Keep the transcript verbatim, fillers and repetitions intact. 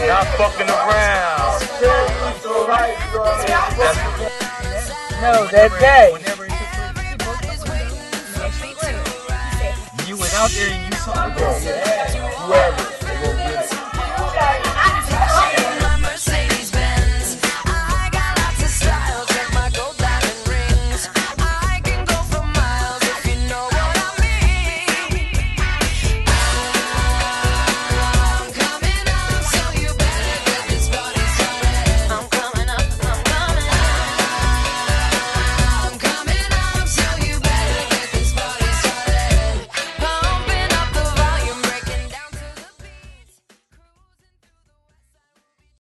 Not fucking around. No, that day. Whenever it took place. You went out there and you saw it.